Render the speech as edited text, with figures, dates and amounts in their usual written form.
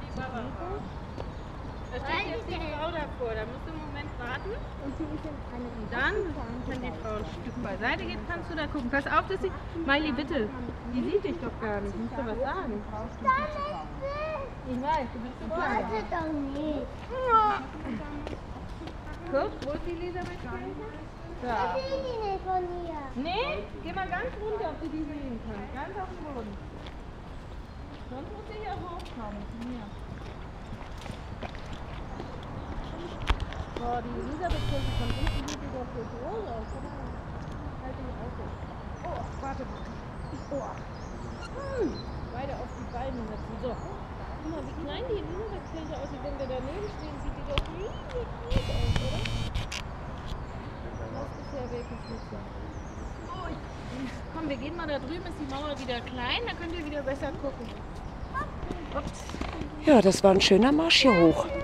Da steht jetzt die Frau davor, da musst du einen Moment warten. Und dann, wenn die Frau ein Stück beiseite geht, kannst du da gucken. Pass auf, dass sie... Miley, bitte. Die sieht dich doch gar nicht. Musst du was sagen? Ich weiß, du bist so klein. Warte doch nicht. Guck, wo ist die Elisabeth? Da. Ich sehe die nicht von hier. Nee, geh mal ganz runter, ob du die sehen kannst. Ganz auf den Boden. Sonst musst du hier hochkommen. Hier. Boah, die Elisabeth könnte von unten sieht die doch so groß aus. Halt die Auto. Oh, warte. Oh. Beide auf die Beine setzen. So. Guck mal, wie klein die Elisabeth könnte aussieht. Wenn wir daneben stehen, sieht die doch riesig groß aus, oder? Das ist ja wirklich nicht so. Oh, komm, wir gehen mal da drüben, ist die Mauer wieder klein, da könnt ihr wieder besser gucken. Ups. Ja, das war ein schöner Marsch hier hoch.